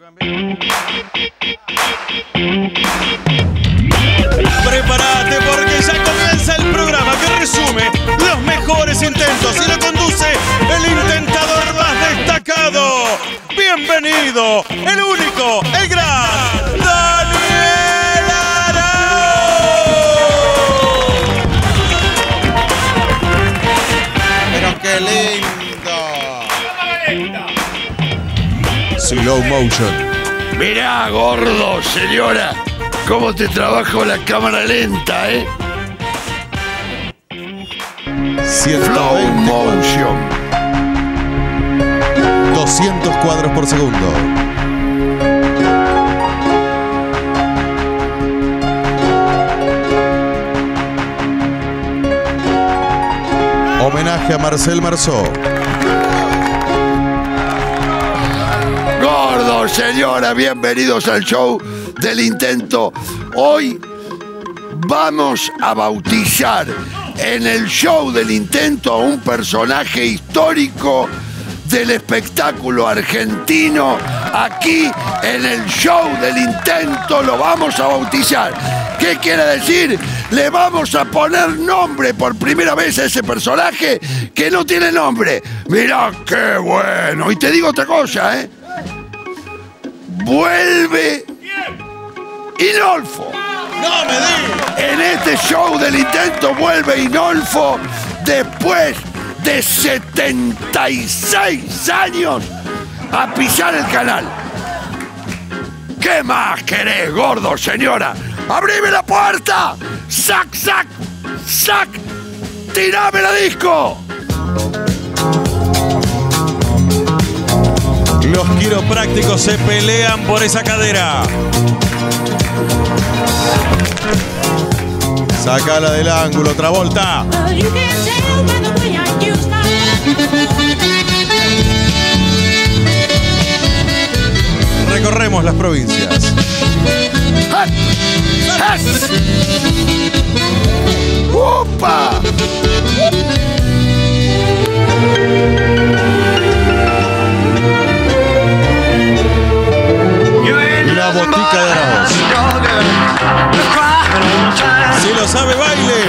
Prepárate porque ya comienza el programa que resume los mejores intentos y lo conduce el intentador más destacado. Bienvenido, el único, el gran Daniel Arau. Pero qué lindo. Slow motion. Mirá, gordo, señora, cómo te trabajo la cámara lenta, ¿eh? 120 Slow motion. 200 cuadros por segundo. Homenaje a Marcel Marceau. Gordo, señora, bienvenidos al show del intento. Hoy vamos a bautizar en el show del intento a un personaje histórico del espectáculo argentino. Aquí en el show del intento lo vamos a bautizar. ¿Qué quiere decir? Le vamos a poner nombre por primera vez a ese personaje que no tiene nombre. Mirá qué bueno. Y te digo otra cosa, ¿eh? Vuelve Inolfo. No me digas. En este show del intento vuelve Inolfo después de 76 años a pisar el canal. ¿Qué más querés, gordo, señora? ¡Abrime la puerta! ¡Sac, sac, sac! ¡Tirame la disco! Los quiroprácticos se pelean por esa cadera. Sácala del ángulo, Travolta. Recorremos las provincias. ¡Hat! ¡Hat! ¡Upa! La botica de Arauz. Si lo sabe, baile.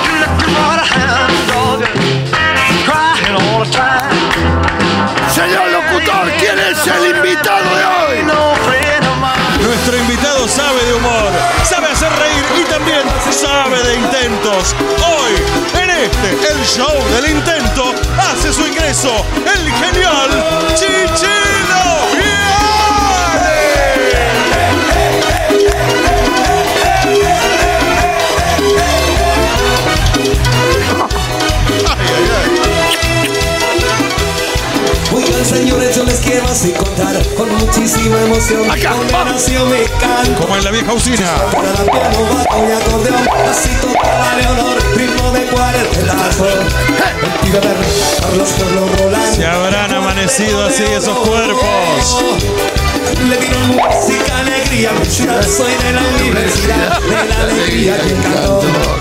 Señor locutor, ¿quién es el invitado de hoy? Nuestro invitado sabe de humor, sabe hacer reír y también sabe de intentos. Hoy, en el show del intento, hace su ingreso el genial Chichilo Viale. Oigan, señores, yo les quiero así contar con muchísima emoción. Acá, Donde vamos. nació mi canto. Como en la vieja usina. Para la piano, bajo y acordeón, pasito para Leonor, ritmo de cuartelazo. Contigo ver, Carlos Carlos Roland. Se habrán amanecido así esos cuerpos. Le dieron música, alegría, yo soy de la universidad, de la alegría que canto.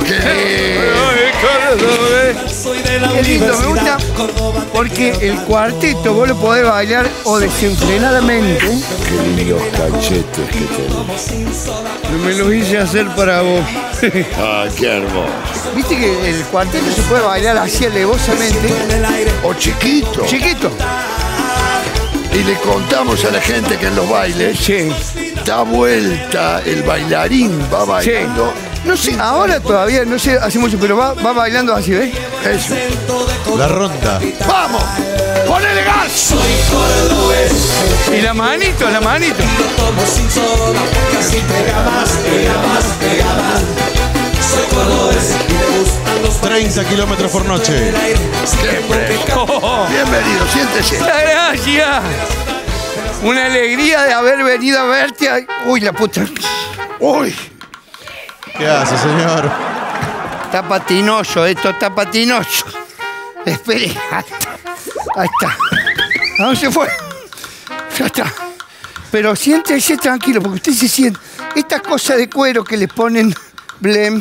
Soy de la Qué lindo, me gusta universidad, Córdoba. porque el cuarteto vos lo podés bailar o desenfrenadamente. Qué lindos cachetes que tenés. Me lo hice hacer para vos. Ah, qué hermoso. Viste que el cuarteto se puede bailar así alevosamente. En el aire, O chiquito. Chiquito. Y le contamos a la gente que en los bailes Sí. da vuelta, el bailarín va bailando. No sé, ahora todavía no sé hace mucho, pero va bailando así, ¿ves? Eso. La ronda. ¡Vamos! ¡Ponele gas! soy cordobés. Y la manito, la manito. Lo tomo sin soda, casi pega más, pega más, pega más. Soy cordobés y me gustan los 30 kilómetros por noche. Siempre. Bienvenido, siéntese. Muchas gracias. Una alegría de haber venido a verte. Uy, la puta. Uy, ¿Qué hace, señor? Está patinoso, esto está patinoso. Espere. Ahí está. ¿A dónde se fue? Ya está. Pero siéntese tranquilo, porque usted se siente. Estas cosas de cuero que le ponen blem.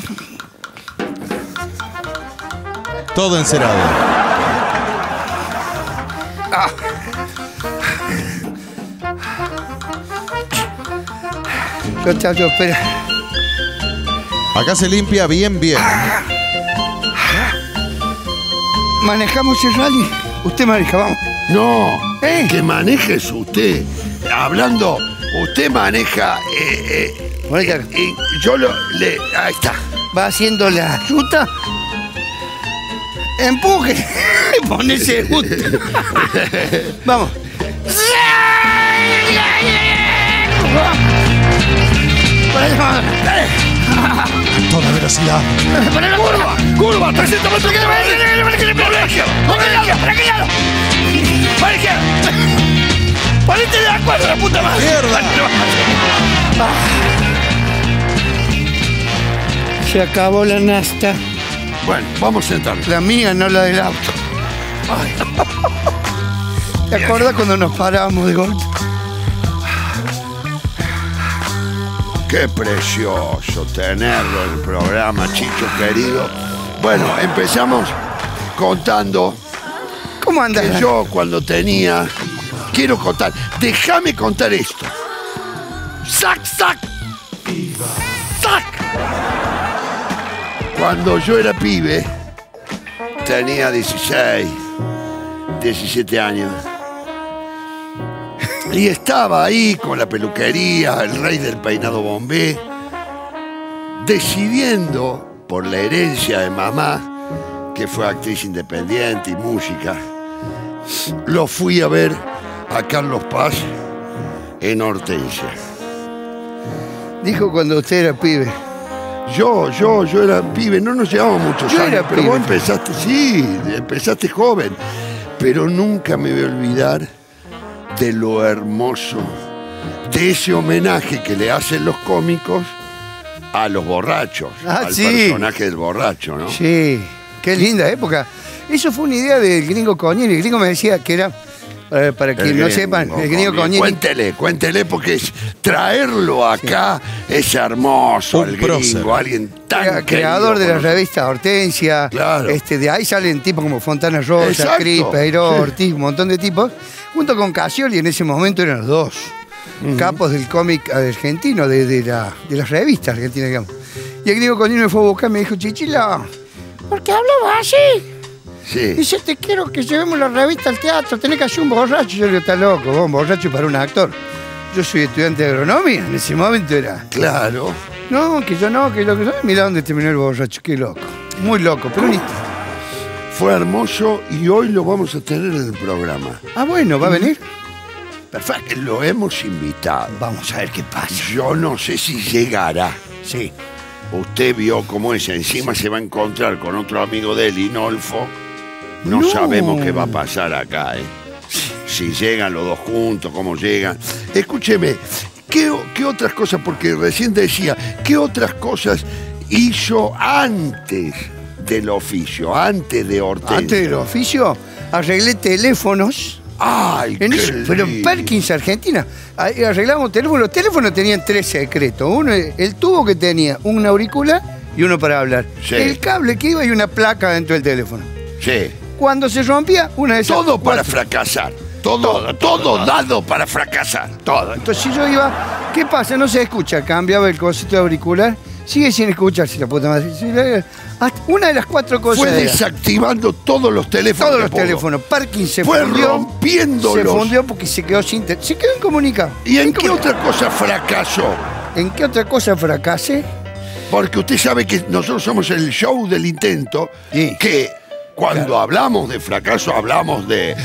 Todo encerado. Yo, espera. Acá se limpia bien. ¿Manejamos el rally? Usted maneja, vamos. No, que manejes usted. Hablando, usted maneja. Ahí está. Va haciendo la ruta. Empuje. Ponese justo. Vamos. Toda velocidad. ¡Curva! ¡300 metros! ¡Para izquierda! ¡Ponete de acuerdo, la puta madre! ¡Mierda! Se acabó la nafta. Bueno, vamos a sentarnos. La mía, no la del auto. ¿Te acuerdas cuando nos parábamos de golpe? Qué precioso tenerlo en el programa, Chicho querido. Bueno, empezamos contando ¿Cómo andas? que yo cuando tenía... Quiero contar, déjame contar esto. ¡Sac, sac! ¡Sac! Cuando yo era pibe, tenía 16, 17 años. Y estaba ahí con la peluquería, el rey del peinado Bombé, decidiendo por la herencia de mamá, que fue actriz independiente y música, lo fui a ver a Carlos Paz en Hortensia. Dijo cuando usted era pibe. Yo era pibe, no nos llevamos muchos Yo años, era pero pibe. vos empezaste, sí, empezaste joven. Pero nunca me voy a olvidar de lo hermoso, de ese homenaje que le hacen los cómicos a los borrachos, al Sí. personaje del borracho, ¿no? Sí, qué linda época. Eso fue una idea del gringo Coñini. El gringo me decía que era, para El quien no gringo, sepan, el gringo Coñini. Cuéntele, porque traerlo acá es hermoso, Un el prócer. gringo, alguien tan Era creador querido de la por revista Hortensia. Claro. De ahí salen tipos como Fontana Rosa, Exacto, Cris, Peiró, sí. Ortiz, un montón de tipos. Junto con Casioli, en ese momento eran los dos capos del cómic argentino, de las revistas argentinas, digamos. Y el gringo Coñini me fue a buscar y me dijo, Chichila, ¿por qué hablabas así? Sí. Dice, te quiero que llevemos la revista al teatro, tenés que hacer un borracho. Yo le digo, está loco, vos, un borracho para un actor. Yo soy estudiante de agronomía, en ese momento era. Claro. No, que yo no, que lo que yo. Mirá dónde terminó el borracho, qué loco. Muy loco, pero listo. Fue hermoso y hoy lo vamos a tener en el programa. Ah, bueno, ¿va a venir? Perfecto. Lo hemos invitado. Vamos a ver qué pasa. Yo no sé si llegará. Sí. Usted vio cómo es. Encima se va a encontrar con otro amigo de él, Inolfo. No No. sabemos qué va a pasar acá, ¿eh? Si llegan los dos juntos, cómo llegan. Escúcheme, ¿qué otras cosas? Porque recién decía, ¿qué otras cosas hizo antes del oficio, antes de Hortensia? Antes del oficio, arreglé teléfonos. ¡Ay, En qué eso, pero en lindo! Perkins, Argentina, ahí arreglamos teléfonos. Los teléfonos tenían 3 secretos. Uno, el tubo que tenía un auricular y uno para hablar. Sí. El cable que iba y una placa dentro del teléfono. Sí. Cuando se rompía, una de esas. Todo para 4. fracasar. Todo dado para fracasar. Todo. Entonces si yo iba, ¿qué pasa? No se escucha. Cambiaba el cosito de auricular, sigue sin escucharse la puta madre. Una de las 4 cosas. Fue era, desactivando todos los teléfonos. todos que los pudo. teléfonos. Parking se Fue fundió. rompiéndolos. Se fundió porque se quedó sin. Se quedó incomunicado. ¿Y en qué otra cosa fracasó? ¿En qué otra cosa fracasé? Porque usted sabe que nosotros somos el show del intento, Sí. que cuando hablamos de fracaso hablamos de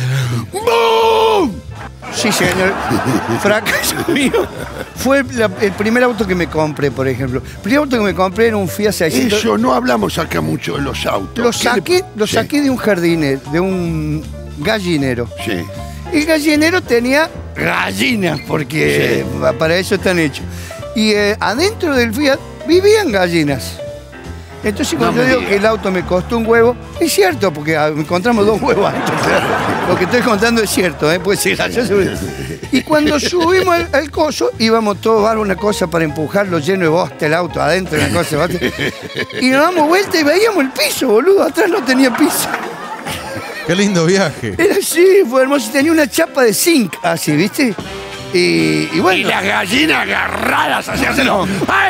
¡boom! Sí, señor. Fracaso mío. Fue el primer auto que me compré, por ejemplo. El primer auto que me compré era un Fiat 600. Eso no hablamos acá mucho de los autos. Lo ¿Qué le- saqué de un jardinero, de un gallinero. Sí. El gallinero tenía gallinas, porque para eso están hechos. Y adentro del Fiat vivían gallinas. Entonces cuando No me yo digo diga. que el auto me costó un huevo, es cierto, porque encontramos 2 huevos adentro. Lo que estoy contando es cierto, puede ser gracioso. Y cuando subimos al coso, íbamos todos a dar una cosa para empujarlo lleno de bosta el auto adentro, una cosa de bosta. Y nos damos vuelta y veíamos el piso, boludo. Atrás no tenía piso. Qué lindo viaje. Era así, fue hermoso. Tenía una chapa de zinc así, ¿viste? Y bueno. Y las gallinas agarradas hacia hacerlo.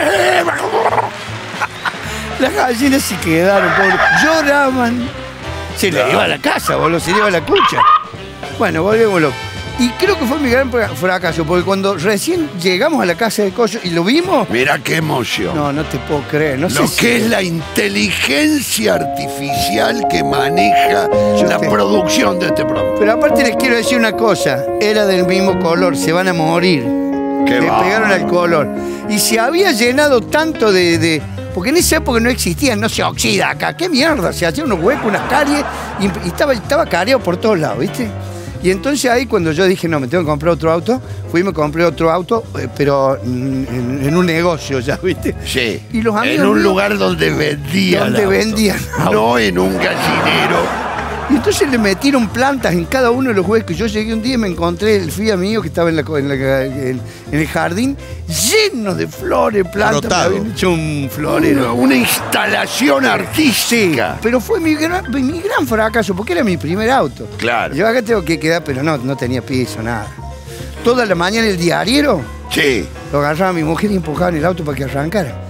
Las gallinas se quedaron, pobres. Lloraban. Se le iba a la casa, boludo, se le iba a la cucha. Bueno, volvémoslo. Y creo que fue mi gran fracaso, porque cuando recién llegamos a la casa de Coyo y lo vimos... Mirá qué emoción. No te puedo creer. No sé Lo si- que es la inteligencia artificial que maneja la producción de este programa. Pero aparte les quiero decir una cosa. Era del mismo color, se van a morir. Qué Le va. pegaron al color. Y se había llenado tanto de... Porque en esa época no existían, no se oxida acá. ¿Qué mierda? Se hacía unos huecos, unas caries y estaba careado por todos lados, ¿viste? Y entonces ahí cuando yo dije, no, me tengo que comprar otro auto, fui y me compré otro auto, pero en un negocio ya, ¿viste? Sí. Y los amigos en un míos- lugar donde vendían. Donde autos. vendían autos. No en un gallinero. Y entonces le metieron plantas en cada uno de los huecos. Yo llegué un día y me encontré el Fiat mío que estaba en el jardín, lleno de flores, plantas. Me Brotado. habían hecho un florero. Una instalación artística. Pero fue mi gran fracaso, porque era mi primer auto. Claro. Yo acá tengo que quedar, pero no tenía piso, nada. Toda la mañana el diariero Sí. lo agarraba mi mujer y empujaba en el auto para que arrancara.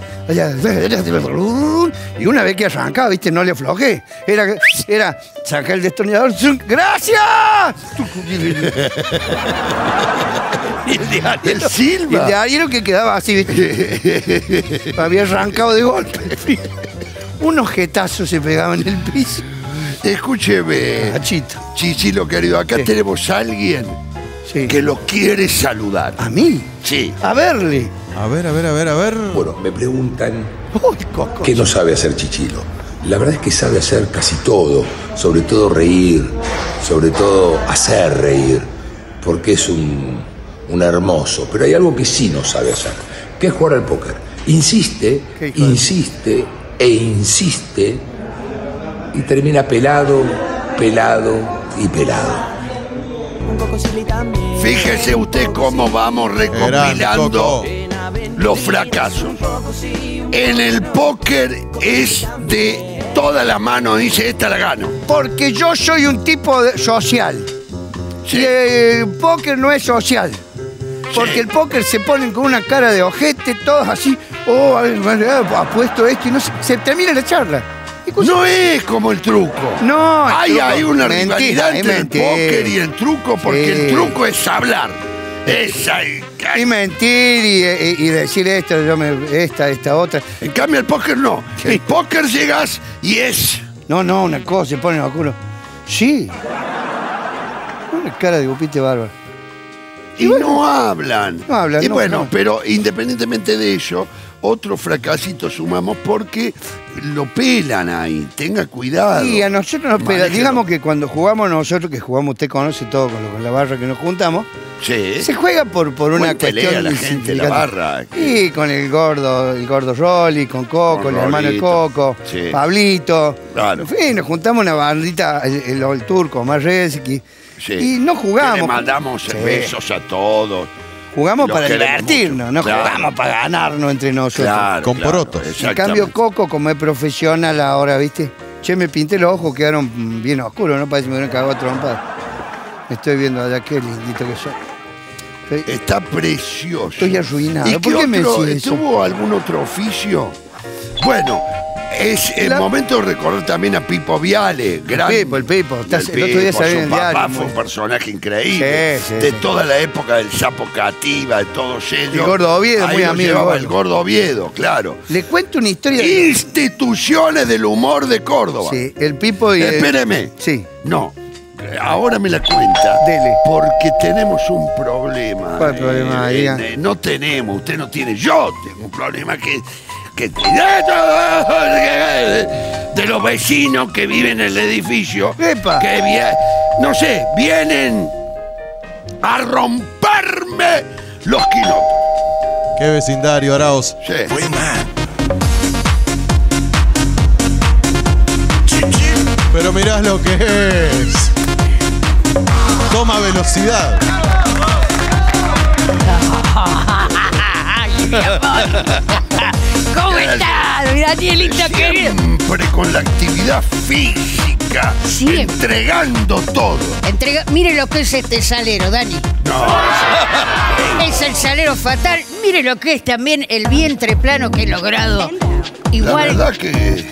Y una vez que arrancaba, ¿viste? No le aflojé. Era sacar el destornillador. ¡Gracias! Y el diario. El Silva. Y el diario que quedaba así, ¿viste? Había arrancado de golpe. Unos jetazos se pegaban en el piso. Escúcheme, Achito. Chichilo querido, acá Sí. tenemos a alguien Sí. que lo quiere saludar. ¿A mí? Sí. A verle. A ver. Bueno, me preguntan Uy, Coco. qué no sabe hacer Chichilo. La verdad es que sabe hacer casi todo, sobre todo reír, sobre todo hacer reír, porque es un hermoso. Pero hay algo que sí no sabe hacer, que es jugar al póker. Insiste, Qué hijo de- insiste e insiste y termina pelado, pelado y pelado. Fíjese usted cómo vamos Grande, recopilando Coco. los fracasos. En el póker es de toda la mano, dice, esta la gano. Porque yo soy un tipo social. Sí. Y el póker no es social. Porque Sí. el póker se ponen con una cara de ojete, todos así. Apuesto esto y no se termina la charla. Y cosa- No es como el truco. No, el truco- Hay una mentira, rivalidad es entre el mentira. póker y el truco, porque Sí. el truco es hablar. Esa y mentir y decir esto, esta otra. En cambio, el póker no. El póker llegas y es. No, una cosa, se ponen a culo. Sí. Una cara de gupite bárbaro. Y no hablan. No hablan, Y no, bueno, no. pero independientemente de ello, otro fracasito sumamos porque lo pelan ahí. Tenga cuidado. Y a nosotros nos pega. Manéjelo. Digamos que cuando jugamos nosotros, que jugamos, usted conoce todo con la barra que nos juntamos, Sí. se juega por una Buen pelea cuestión. la gente, la barra. Y con el gordo Rolly, con Coco, Con el hermano de Rolito, Coco, sí. Pablito. Claro. En fin, nos juntamos una bandita, el turco, más Reski. Sí. Y no Que jugamos. le mandamos Sí. besos a todos. Jugamos Los para queremos divertirnos, mucho. no Claro. jugamos para ganarnos entre nosotros. Claro. Con claro, porotos. En exactamente. cambio, Coco, como es profesional ahora, ¿viste? Che, me pinté los ojos, quedaron bien oscuros, ¿no? Parece que me hubieran cagado a trompa. Estoy viendo allá, qué lindito que soy. Está precioso. Estoy arruinado. ¿Y ¿Por qué me decís eso? ¿Tuvo algún otro oficio? Bueno, es el momento de recordar también a Pipo Viale. Gran, el Pipo. El otro día salió en el su papá diario, fue muy- un personaje increíble. Sí, sí, de sí. toda la época del Sapo Cativa, de todos ellos. El Gordo Oviedo, Ahí muy lo amigo llevaba del el Gordo. Gordo Oviedo, claro. Le cuento una historia. de- Instituciones del humor de Córdoba. Sí, el Pipo y. Espéreme. Sí. No, ahora me la cuenta. Dele. Porque tenemos un problema. ¿Cuál problema? Diga. No tenemos, usted no tiene. Yo tengo un problema que de los vecinos que viven en el edificio. ¡Epa! Que no sé, vienen a romperme los kilómetros. Qué vecindario, Arauz. Sí. Pero mirás lo que es. Toma velocidad. ¿Cómo estás, mi Danielito querido? siempre con la actividad física, Siempre. entregando todo. Mire lo que es este salero, Dani. No, Es el salero fatal. Mire lo que es también el vientre plano que he logrado. la Igual. verdad que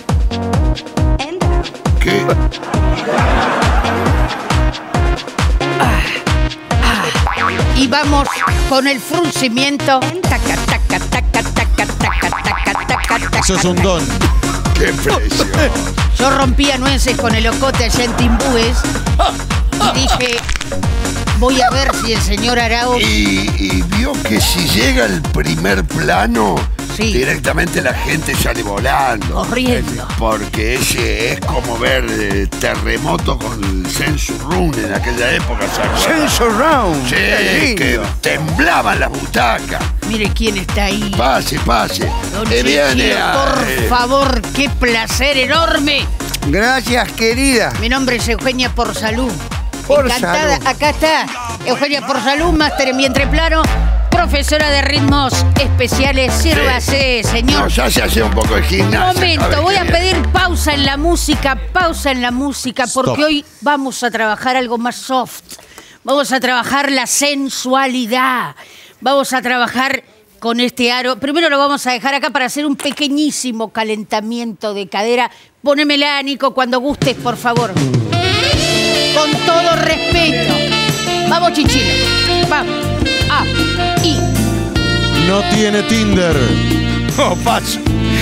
Y vamos con el fruncimiento. Taca, taca, taca, taca, taca, taca, taca, taca. Eso es un don. qué precio. Yo rompía nueces con el ocote allá en Timbúes y dije, voy a ver si el señor Arauz... Y vio que si llega el primer plano, Sí. directamente la gente sale volando. Corriendo. Porque ese es como ver terremoto con el Census Room en aquella época, ¿se acuerdan? Surround. Sí, que temblaban las butacas. Mire quién está ahí. Pase, pase. Don Que viene Chichilo, a- por favor, qué placer enorme. Gracias, querida. Mi nombre es Eugenia Porsalud. Por Encantada. Salud. Acá está Eugenia Porsalud, máster en vientre plano, profesora de ritmos especiales. Sírvase, señor. No, ya se hace un poco de Un gimnasia. momento, ¿sabes voy a qué? pedir pausa en la música, porque Stop. hoy vamos a trabajar algo más soft. Vamos a trabajar la sensualidad. Vamos a trabajar con este aro. Primero lo vamos a dejar acá para hacer un pequeñísimo calentamiento de cadera. Pónemela, Nico, cuando gustes, por favor. Con todo respeto. Vamos, Chichilo. Vamos. Ah, y. No tiene Tinder. No, paso.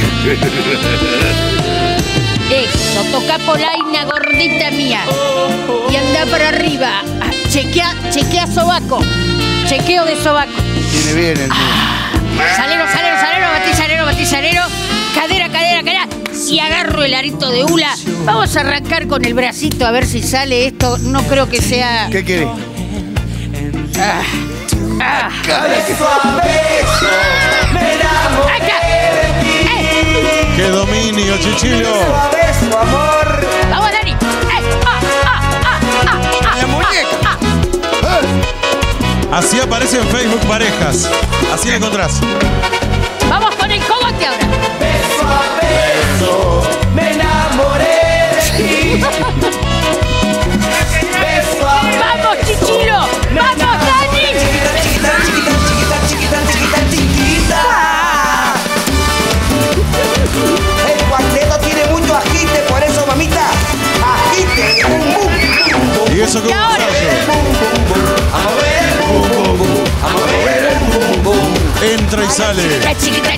Eso, toca polaina, gordita mía. Y anda para arriba. Ah, chequea sobaco. Chequeo de sobaco. Tiene bien el Salero, batí salero. Cadera. Y agarro el arito de hula. Vamos a arrancar con el bracito a ver si sale esto. No creo que sea... ¿Qué querés? ¡Ahí está! ¡Qué dominio, Chichilo! ¡Vamos, Dani! La muñeca. Así aparece en Facebook parejas. Así la encontrás. ¡Vamos con el cogote ahora! ¡Vamos, Chichilo! ¡Vamos, Dani! El cuarteto tiene mucho agite, por eso, mamita, agite. Bum, bum, bum, bum. Y eso que Y un ahora. ensayo. A mover el bum, bum, bum. A mover el bum, bum. Entra y sale. Chiquita.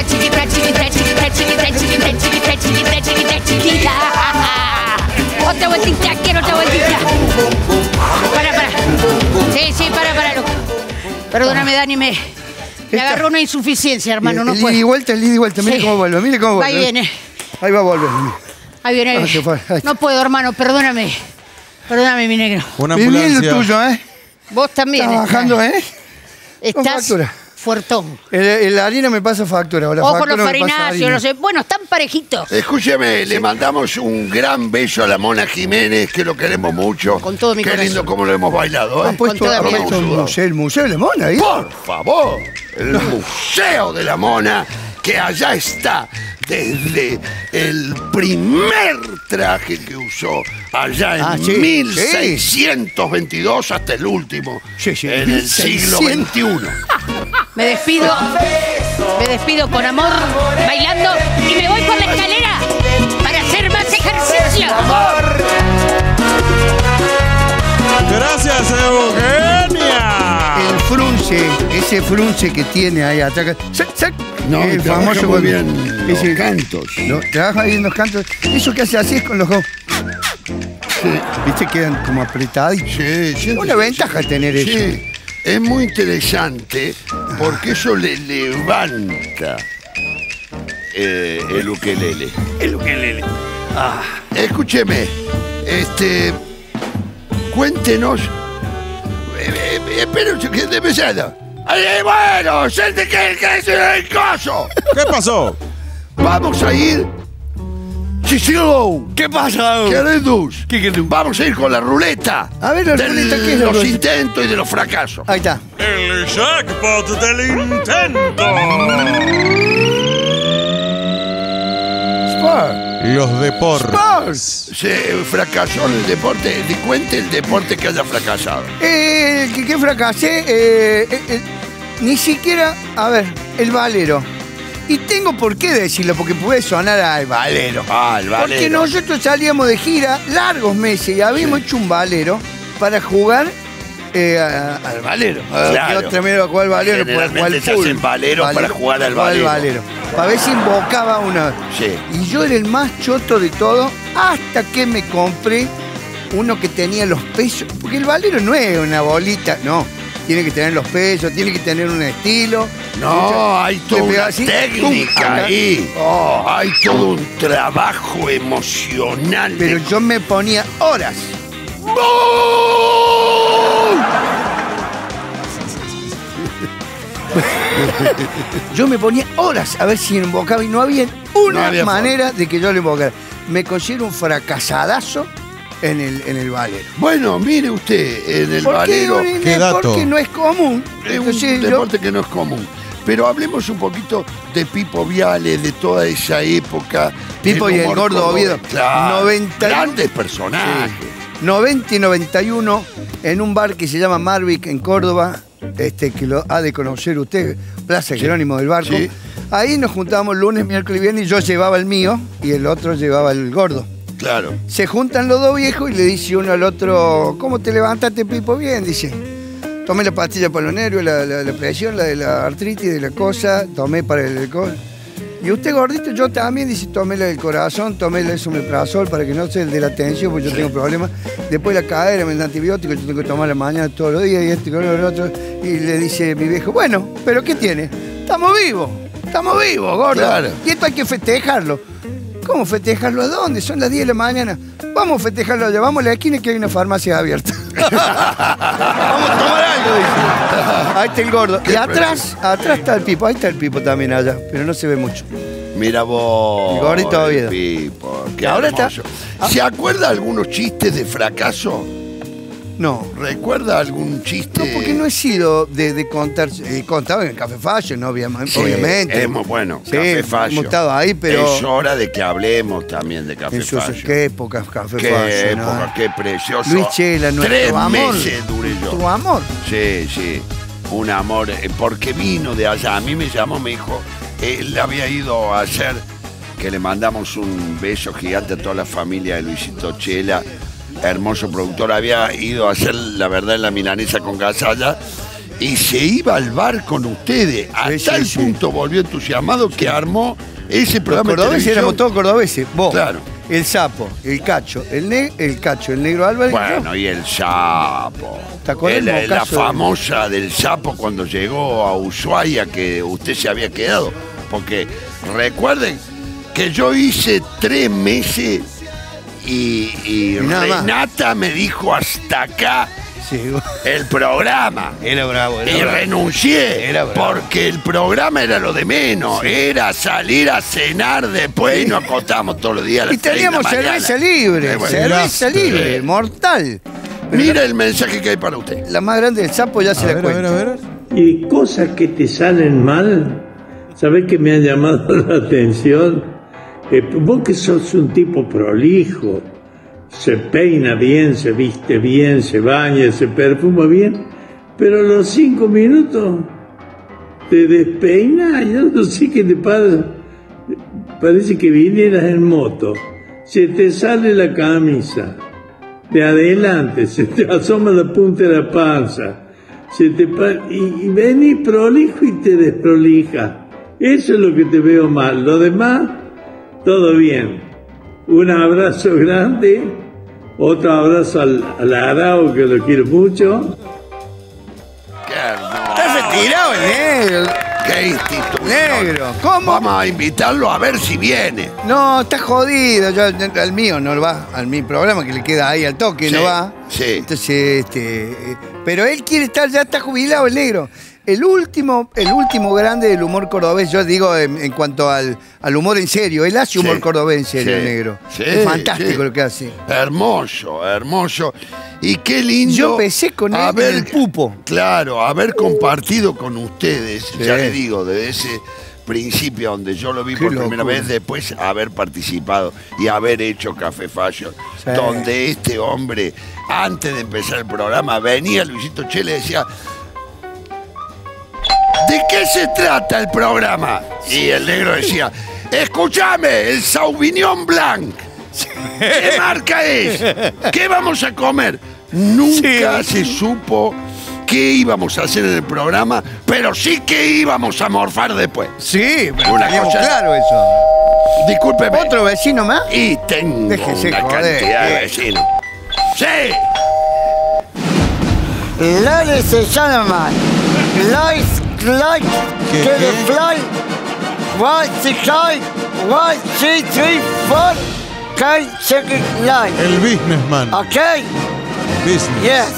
Otra vueltita, quiero otra vueltita. Para. Sí, para, loco. Perdóname, Dani, me agarró una insuficiencia, hermano, no El puedo. ida y vuelta, mire Sí. cómo vuelve, Va y viene. Ahí va a volver. mire. Ahí viene. Ah, se fue, ahí está. No puedo, hermano, perdóname. Perdóname, mi negro. Una Bien lo ambulancia. tuyo, ¿eh? Vos también. Está bajando, ¿eh? Con Estás factura. fuertón. La harina me pasa factura. O la Ojo factura los me pasa farináceos, harina. no sé. Bueno, están parejitos. Escúcheme, le mandamos un gran beso a la Mona Jiménez, que lo queremos mucho. Con todo mi Qué corazón. lindo cómo lo hemos bailado, Han ¿eh? puesto, toda han mi puesto alma. el museo de Lemona ahí. Por favor, el Museo de la Mona, que allá está desde el primer traje que usó allá en Ah, sí, 1622 hasta el último, Sí, sí, en el siglo 1600. XXI. Me despido con amor, bailando y me voy por la escalera para hacer más ejercicio. Gracias, Eugenia. El frunce, ese frunce que tiene ahí atrás. ¡Sac! No, el trabaja famoso muy cuando- bien los ese- cantos. Trabaja ahí en los cantos. Eso que hace así es con los ojos. Viste, quedan como apretados. Sí, Una ventaja tener eso. Sí, es muy interesante porque eso le levanta el ukelele. El ukelele. Escúcheme, cuéntenos. Espera, que de pesada. Bueno, siente que es el caso. ¿Qué pasó? Vamos a ir. Chichilo, ¿Qué pasa? queridos. ¿Qué queridos? Vamos a ir con la ruleta. A ver, la ruleta, ¿qué es la los ruleta? intentos y de los fracasos. Ahí está. El jackpot del intento. Spar. Los deportes. Se fracasó en el deporte. Cuente el deporte que haya fracasado. Que fracasé, ni siquiera, a ver, el valero. Y tengo por qué decirlo, porque puede sonar al valero. Ah, el valero. Porque nosotros salíamos de gira largos meses y habíamos hecho un valero para jugar al valero. Claro. Que otra manera de jugar al valero, para jugar al Generalmente se fútbol. hacen valeros para jugar al valero. Para ver si invocaba una. Sí. Y yo era el más choto de todo hasta que me compré uno que tenía los pesos. Porque el valero no es una bolita, no. Tiene que tener los pesos, tiene que tener un estilo. No, hay toda pega una así, técnica ¡pum! Acá. ahí. Hay todo un trabajo emocional. Pero yo me ponía horas. Yo me ponía horas a ver si invocaba y no había manera de que yo le invocara. Me considero un fracasadazo en el valero. Bueno, mire usted, en el ¿Por valero qué? ¿Qué dato? Porque no es común. es un Entonces, deporte que no es común. Pero hablemos un poquito de Pipo Viales, de toda esa época. Pipo del y el humor Gordo cordobés. Oviedo. Claro, 90 grandes personajes. 90 y 91 en un bar que se llama Marvic en Córdoba, que lo ha de conocer usted, Plaza Jerónimo del Barco. Sí. Ahí nos juntábamos lunes, miércoles y viernes y yo llevaba el mío y el otro llevaba el gordo. Claro. Se juntan los dos viejos y le dice uno al otro, ¿cómo te levantaste, Pipo? Bien, dice. Tomé la pastilla para los nervios, la presión, la de la artritis, de la cosa, tomé para el alcohol. Y usted, gordito, yo también, dice, tomé la del corazón, tomé el esomeprazol para que no sea el de la tensión, porque yo tengo problemas. Después la cadera, me da antibiótico, yo tengo que tomar la mañana todos los días, y este con el otro. Y le dice mi viejo, bueno, ¿pero qué tiene? Estamos vivos, gordo. Claro. Y esto hay que festejarlo. ¿Cómo festejarlo? ¿A dónde? Son las 10 de la mañana. Vamos a festejarlo allá, vamos a la esquina que hay una farmacia abierta. Vamos a tomar algo, dice. Ahí está el gordo. Y atrás está el Pipo, ahí está el Pipo también allá, pero no se ve mucho. Mira vos. El gordito Oviedo. Pipo, qué Ahora hermoso. ¿Se acuerda algunos chistes de fracaso? No. ¿Recuerda algún chiste? No, porque no he sido de contar. Contaba en Café Fashion, ¿no? Obviamente. Es muy bueno. Sí, Café Fashion. hemos estado ahí, pero. Es hora de que hablemos también de Café En sus Fashion. qué épocas Café Qué Fashion. época, ¿no? qué precioso. Luis Chela, nuestro 3 amor. meses duré yo. Tu amor. Sí, sí. Un amor. Porque vino de allá. A mí me llamó, me dijo. Él había ido a hacer. Que le mandamos un beso gigante a toda la familia de Luisito Chela. Hermoso productor. Había ido a hacer La Verdad en la Milanesa con Gasalla. Y se iba al bar con ustedes. Hasta el punto volvió entusiasmado que armó ese programa de Cordobeses, televisión. éramos todos cordobeses. Vos, Claro. el Sapo, el Cacho, el Negro Álvarez. Bueno, y el Sapo. ¿Te acuerdas del La mocazo de- famosa del Sapo cuando llegó a Ushuaia, que usted se había quedado. Porque recuerden que yo hice 3 meses y nada más. Renata me dijo hasta acá Sí. el programa. Era bravo, Y renuncié Era bravo. porque el programa era lo de menos. Era salir a cenar después y nos acostamos todos los días a las Y 3 de la teníamos mañana. cerveza libre, Bueno, cerveza libre, sí. mortal. Pero Mira el mensaje que hay para usted. la más grande del Sapo ya se la cuento. A ver. Y cosas que te salen mal, ¿sabés que me han llamado la atención? Vos que sos un tipo prolijo, se peina bien, se viste bien, se baña, se perfuma bien, pero a los 5 minutos te despeinas, yo no sé qué te pasa. Parece que vinieras en moto, se te sale la camisa de adelante, se te asoma la punta de la panza, y venís prolijo y te desprolija. Eso es lo que te veo mal. Lo demás, todo bien. Un abrazo grande, otro abrazo al Arao, que lo quiero mucho. Qué hermoso. Está retirado el negro. Qué institución. Negro, ¿cómo? Vamos a invitarlo a ver si viene. No, está jodido. Yo, al mío no va, al mi programa que le queda ahí al toque, Sí, no va. sí. Entonces, pero él quiere estar, ya está jubilado el negro. El último grande del humor cordobés, yo digo en cuanto al humor en serio, él hace humor Sí, cordobés en serio, sí, el negro. sí, Es fantástico sí. lo que hace. Hermoso, hermoso. Y qué lindo. Yo empecé con él en el Pupo. Claro, haber compartido con ustedes, Sí. ya le digo, de ese principio, donde yo lo vi por primera vez, después haber participado y haber hecho Café Fashion, donde este hombre, antes de empezar el programa, venía Luisito Che y le decía: ¿de qué se trata el programa? Y el negro decía: escúchame, el Sauvignon Blanc. ¿Qué marca es? ¿Qué vamos a comer? Nunca se supo qué íbamos a hacer en el programa, pero sí que íbamos a morfar después. Sí, pero Una teníamos cosa- claro eso. Discúlpeme. ¿Otro vecino más? Y tengo Déjese una joder. cantidad de vecinos. ¡Sí! Ladies and gentlemen, lights, light, ¿Qué, to the qué? fly. 1, 6, 1, 2, 3, 4. Okay, second line. El businessman. Okay, Business. yes.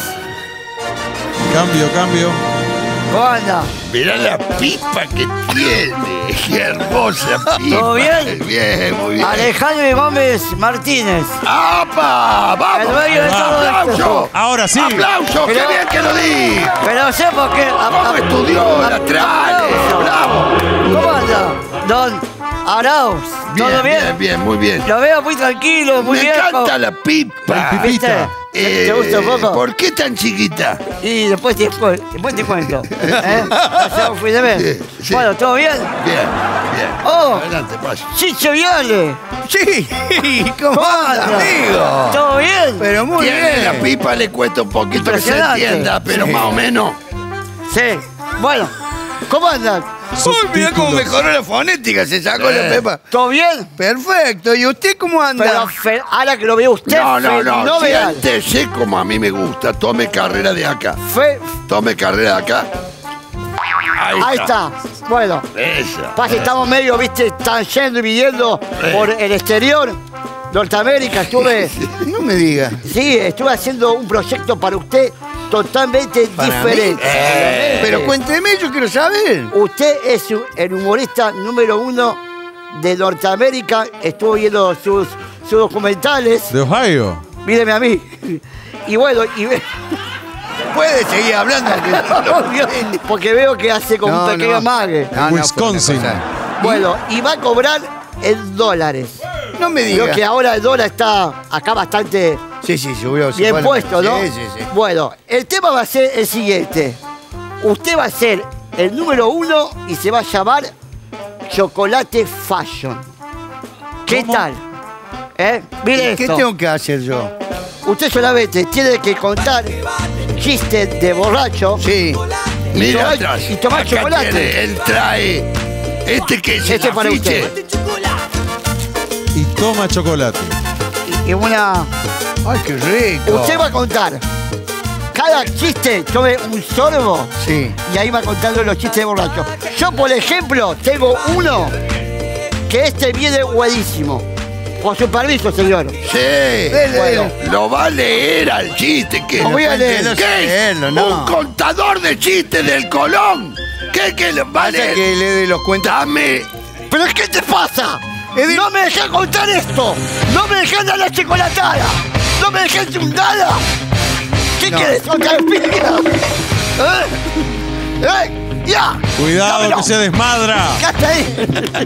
Cambio. ¿Cómo anda? Mirá la pipa que tiene. ¡Qué hermosa pipa! ¿Todo bien? Bien, muy bien. Alejandro Gómez Martínez. ¡Apa! ¡Vamos! El dueño de todo esto. ¡Aplauso! Ahora sí. ¡Aplauso! ¡Qué Pero- bien que lo di! Pero sé por qué. ¿Cómo estudió la trale? ¡Bravo! ¿Cómo anda? Don Arauz. ¿Todo bien? Bien, muy bien. Lo veo muy tranquilo, muy Me viejo. encanta la pipa. ¿Viste? ¿Te gusta un poco? ¿Por qué tan chiquita? Y después te cuento. ¿Eh? Hacemos fin de mes. Sí, sí. Bueno, ¿todo bien? Bien, bien. Oh. Adelante, pase. Chicho Viale. Sí, ¿cómo anda, amigo? ¿Todo bien? Pero muy Tiene bien. la pipa, le cuesta un poquito que se Impresionante. entienda, pero Sí. más o menos. Sí. Bueno, ¿cómo andan? Uy, mirá cómo mejoró la fonética, se sacó la pepa. ¿Todo bien? Perfecto. ¿Y usted cómo anda? Pero ahora que lo veo usted, No. fenomenal. Siéntese como a mí me gusta. Tome carrera de acá. Tome carrera de acá. Ahí está. Bueno, Esa. pasa que estamos medio, viste, están yendo y viniendo por el exterior. Norteamérica, estuve. No me diga. Sí, estuve haciendo un proyecto para usted totalmente Para diferente. mí. Pero cuénteme, yo quiero saber. Usted es el humorista número 1 de Norteamérica. Estuve viendo sus documentales. De Ohio. Míreme a mí. Y bueno, Puede seguir hablando. porque veo que hace como un pequeño amague. Wisconsin. Bueno, y va a cobrar en dólares. No me Creo diga. que ahora el dólar está acá bastante Sí, subió. bien bueno, puesto, ¿no? Sí. Bueno, el tema va a ser el siguiente. Usted va a ser el número 1 y se va a llamar Chocolate Fashion. ¿Qué tal? Mire ¿Qué esto. tengo que hacer yo? Usted solamente tiene que contar chistes de borracho. Sí. Mira tomar- atrás. y tomar Acá chocolate. tiene, él trae. Que es Este el para afiche. usted. Y toma chocolate. Y una... Ay, qué rico. Usted va a contar. Cada chiste, tome un sorbo. Sí. Y ahí va contando los chistes de borracho. Yo, por ejemplo, tengo uno que viene buenísimo. Con su permiso, señor. Sí. Bueno. Lo va a leer al chiste. Lo voy a leer. No sé ¿Qué es? leerlo, no. Un contador de chistes del Colón. ¿Qué le va a Pasa leer? que le dé los cuentos. Dame. ¿Pero qué te pasa? ¡No me dejás contar esto! ¡No me dejás dar la chocolatada! ¡No me dejás nada! ¿Qué quieres? ¿Otra espía? ¡Ya! Cuidado Dámelo. que se desmadra. ¡Ya está ahí!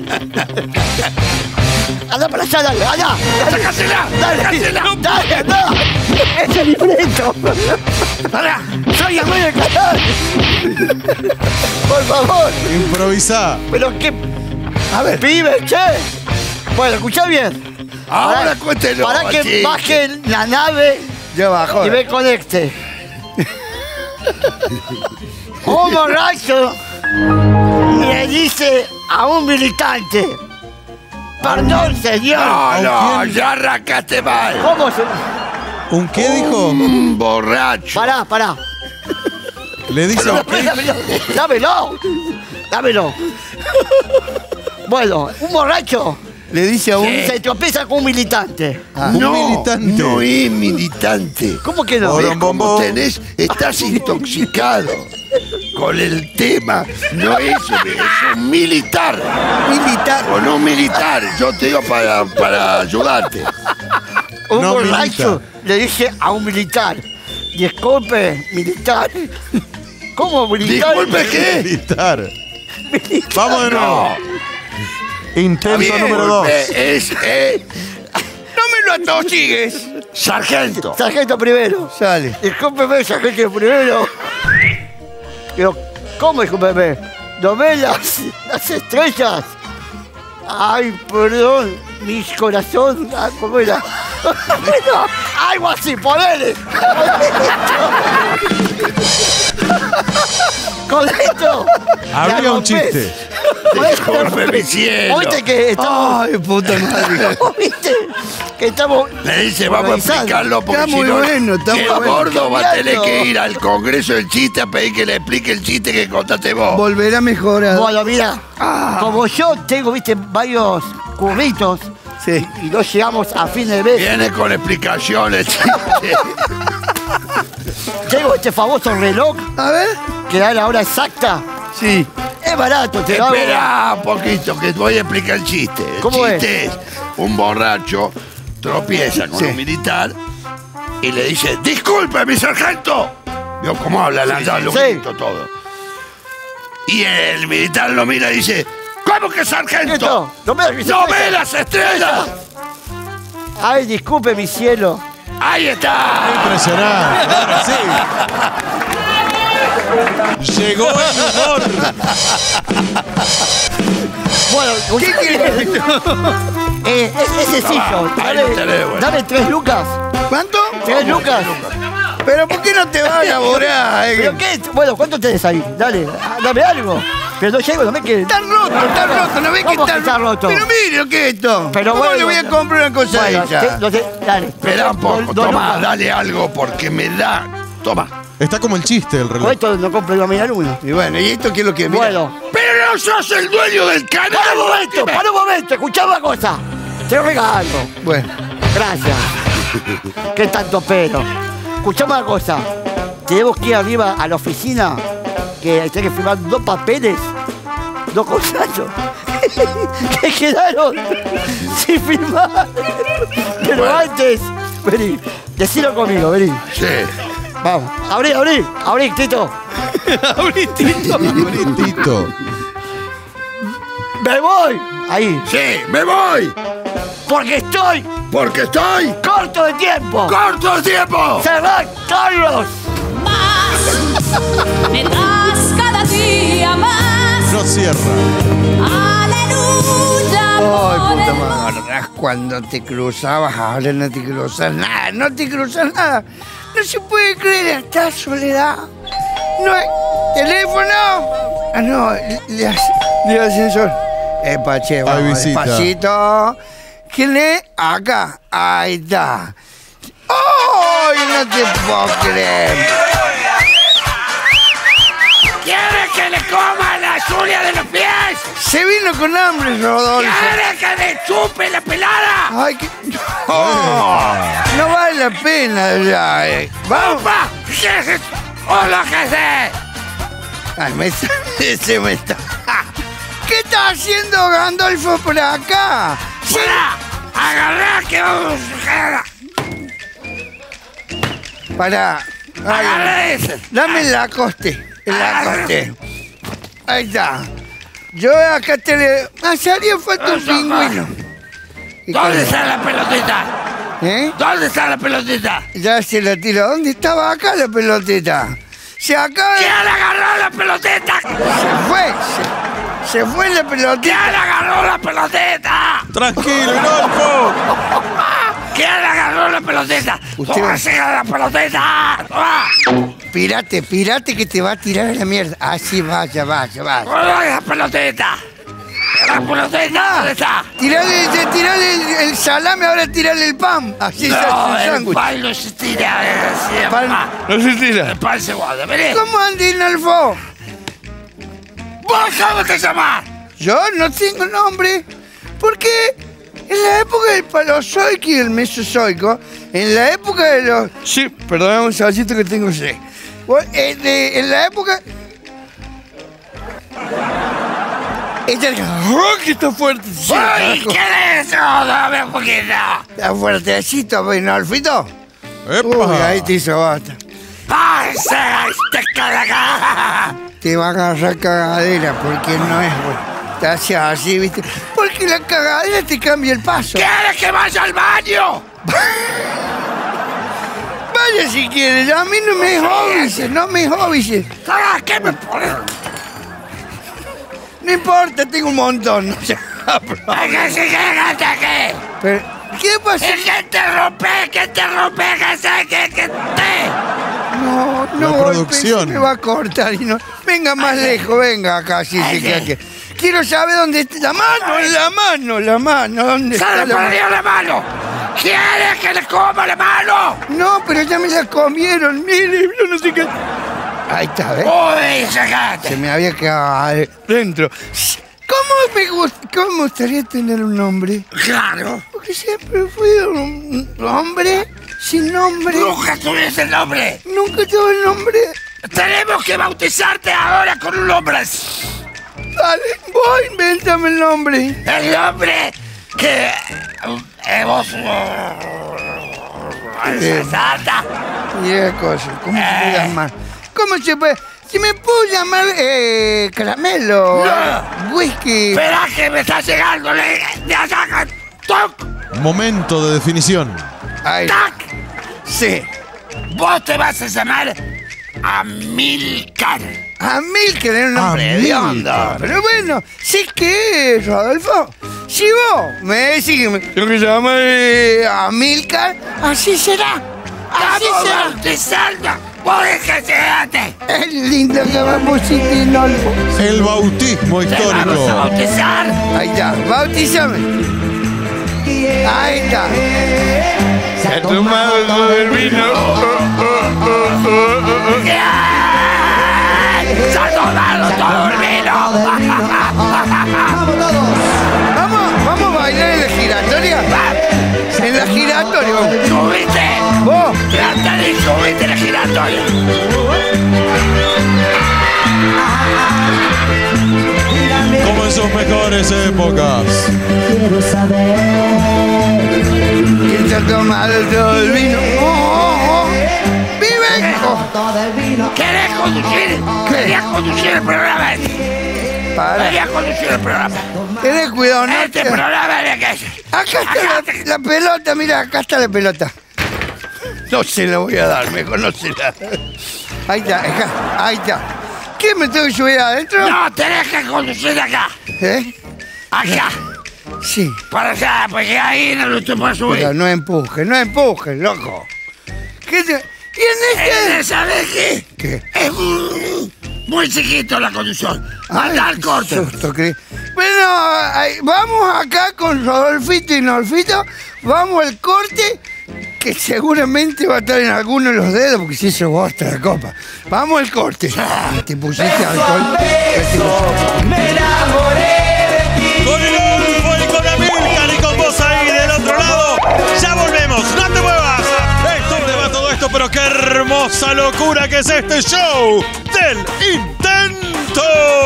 ¡Anda para allá, dale! ¡Allá! ¡Sácasela! ¡Dale! ¡Sácasela! ¡Dale, anda! ¡Es el libreto! ¡Pará! ¡Soy amigo del canal! ¡Por favor! Improvisá. ¿Pero qué? A ver. ¡Pibe, che! Bueno, escuchá bien. Ahora cuéntelo, Para que chiste. baje la nave Ya bajó. y me conecte. Un borracho le dice a un militante: perdón, señor. No, ya arrancaste mal. ¿Cómo se...? ¿Un qué dijo? Un borracho. Pará. Le dice. Dámelo. Bueno, un borracho Le dice a un. se tropieza con un militante. Un militante. No es militante. ¿Cómo que no? ¿Ves cómo tenés? Estás intoxicado con el tema. No es un militar. Militar. O no militar. Yo te digo para ayudarte. Un No borracho le dice a un militar: disculpe, militar. ¿Cómo militar? Disculpe, ¿qué? Militar. Vamos de nuevo. Intento número 2. Es No me lo atosigues. sargento. Sargento primero. Sale. Discúlpeme, sargento primero. Pero, ¿cómo discúlpeme? ¿No ven las estrellas? Ay, perdón, mi corazón. Ah, ¿cómo era? Bueno, algo así, ponele. Con esto. Habría un chiste. Disculpe, mi cielo. ¿Oíste que estamos? Ay, puta madre. ¿Oíste que estamos? Le dice, vamos a organizando? explicarlo porque Está si muy no, bueno, está el muy bueno. gordo va a tener Cambiando. que ir al Congreso del Chiste a pedir que le explique el chiste que contaste vos. Volverá mejorado. Bueno, mira, como yo tengo, viste, varios curritos Sí. y no llegamos a fin de mes, Viene con explicaciones, chiste. tengo este famoso reloj A ver. que da la hora exacta. Sí. Es barato, te lo hago. Espera un poquito, que te voy a explicar el chiste. El ¿Cómo chiste es? Un borracho tropieza con Sí. un militar y le dice, disculpe, mi sargento. ¿Vio cómo habla la lo Sí. grito todo? Y el militar lo mira y dice, ¿cómo que sargento? Esto, no me ¡No ve las estrellas! Ay, disculpe, mi cielo. ¡Ahí está! Impresionante. Ahora sí. Llegó el humor. Bueno, ¿Qué quieres? es sencillo. ahí lo tenés, bueno. Dame 3 lucas. ¿Cuánto? 3 lucas. Pero ¿por qué no te vas a laborar? ¿Pero qué? Bueno, ¿cuánto tenés ahí? Dale, dame algo. Pero no llego, no me quedes. Está roto, está roto. ¿No ves que ¿Cómo que está está roto? Pero mire lo que es esto. Pero ¿Cómo bueno, le voy a comprar una cosa Bueno, hecha? dale. Espera un poco, Dos toma, lucas. dale algo porque me da. Toma. Está como el chiste el Con reloj. esto no compro una media luna. Y bueno, ¿y esto qué es lo que mira? Bueno, ¡Pero no sos el dueño del canal! para un momento, escuchá una cosa. Te regalo. Bueno, Gracias. ¿Qué tanto pero? Escuchame una cosa. Tenemos que ir arriba a la oficina, que hay que firmar 2 papeles, 2 contratos, que quedaron sin firmar. Pero Bueno. antes, vení, decilo conmigo, vení. Sí. Vamos, abrí, Tito. Tito. Me voy. Ahí, Sí, me voy. porque estoy Porque estoy corto de tiempo. corto de tiempo. Cerrá, Carlos. Me das cada día más. No cierra. Aleluya. ay, por puta el madre. Cuando te cruzabas, ahora no te cruzas nada. No te cruzas nada. No se puede creer esta soledad. No hay teléfono. Ah, no, el ascensor. Che, vamos, visita. despacito. ¿Quién es? Acá. Ahí está. ¡Ay, no te puedo creer! ¿Quieres que le coma la uñas de los pies? Se vino con hambre, Rodolfo. ¿Quieres que le chupe la pelada? Ay, que... No vale la pena ya. Vamos. ¡Opa! ¿Qué es esto? ¡Hola, qué sé! Ay, se me está. ¿Qué está haciendo Gandolfo por acá? Sí. ¡Agarrá que vamos! Pará. Ay, ¡Agarrá ese! dame el acoste. El acoste. Ahí está. Yo acá te le... haría falta un Eso, pingüino. ¿Y ¿Dónde cuál? está la pelotita? ¿Eh? ¿Dónde está la pelotita? Ya se la tiró. ¿Dónde estaba acá la pelotita? Se acaba de... ¿Quién agarró la pelotita? Se fue la pelotita. ¿Quién agarró la pelotita? Tranquilo, Adolfo. ¿Quién agarró la pelotita? Usted- ¡Toma, siga la pelotita! ¡Toma! Pirate que te va a tirar a la mierda. Así vaya. ¡Toma la pelotita! ¡La pelotita! ¿Dónde está? Tirale el salame, ahora tirale el pan. Así se No, hace un el sándwich. pan no se tira. Pan- no se tira. El pan se guarda. Vení. ¿Cómo Andinalfo? ¿Vos cómo te llamás? Yo no tengo nombre. Porque en la época del palozoico y del mesozoico, en la época de los... Sí, perdóname un segundito que tengo sed. Bueno, en la época... que está fuerte. Sí, ¡Uy! carajo. ¿Qué es eso? Dame un poquito. Está fuertecito, bueno, Alfito. ¡Epa! Uy, ahí te hizo basta. ¡Ay, se te caga! Te va a agarrar cagadera porque no es bueno. Te hace así, ¿viste? ¿Por qué que la cagadera te cambie el paso. ¿Quieres que vaya al baño? Vaya si quieres, a mí no me jovices, no me jovices. ¿Qué me pones? No importa, tengo un montón. No sé. Pero, ¿qué pasa? ¿Qué te rompe? ¿Qué te rompe? ¿Qué te? No, La golpe, producción. se me va a cortar y no. Venga más lejos, venga acá, sí, que. Quiero saber dónde está la mano, ¿dónde está ¡Se le perdió la mano! ¿Quieres que le coma la mano? No, pero ya me la comieron, mire, yo no sé qué. Ahí está, ¿ves? ¡Uy, sacate! Se me había quedado dentro. ¿Cómo me gustaría tener un nombre? Claro. Porque siempre fui un hombre sin nombre. Nunca tuviste el nombre. Nunca tuve el nombre. Tenemos que bautizarte ahora con un nombre. Dale, voy, invéntame el nombre. El nombre que vos... ¡Santa! Y es cosa, ¿cómo se puede llamar? ¿Cómo se puede...? Si me puedo llamar caramelo, whisky... Espera que me está llegando, de allá, ¡toc! Momento de definición. Ahí. ¡Tac! Sí. Vos te vas a llamar Amílcar. Amílcar era un nombre de onda. Pero bueno, sí que es, Rodolfo. Si vos me decís que me tengo que llamar Amílcar, así será. Así será. Bautizando. ¡Vos desgraciate! Es lindo que vamos sin Nolfo. El bautismo ¡Te vamos a histórico. bautizar! Ahí está, bautízame. Ahí está. Se ha tomado todo el vino. ¡Se ha tomado todo el vino! Vamos a bailar en la giratoria. En la giratoria. ¡Subiste! ¿Vos? ¡Trata de subirte en la giratoria! Como en sus mejores épocas. Quiero saber. ¿Quién se ha tomado todo el vino? ¡Vive! Todo el vino. ¿Querés conducir? Querías conducir el programa este. Para. Querías conducir el programa. Tenés cuidado, ¿no? Este programa de qué es. Acá está la pelota, mira, acá está la pelota. No se la voy a dar, mejor no se la. Ahí está, acá, ahí está. ¿Qué me tengo que subir adentro? No, tenés que conducir acá. ¿Eh? Acá. Sí. Para allá, porque ahí no te puedes subir. Pero no empujes, loco. ¿Qué te... ¿Quién es ¿Sabes qué? ¿Qué? Es muy chiquito la conducción. Anda al corte. Bueno, vamos acá con Rodolfito y Nolfito. Vamos al corte, que seguramente va a estar en alguno de los dedos, porque si eso va hasta la copa. Vamos al corte. Te pusiste alcohol. Me enamoré de ti. Con el Olfo y con Amílcar y con vos ahí del otro lado. Ya volvemos, no te muevas. ¿Dónde va todo esto? Pero qué hermosa locura que es este show del intento.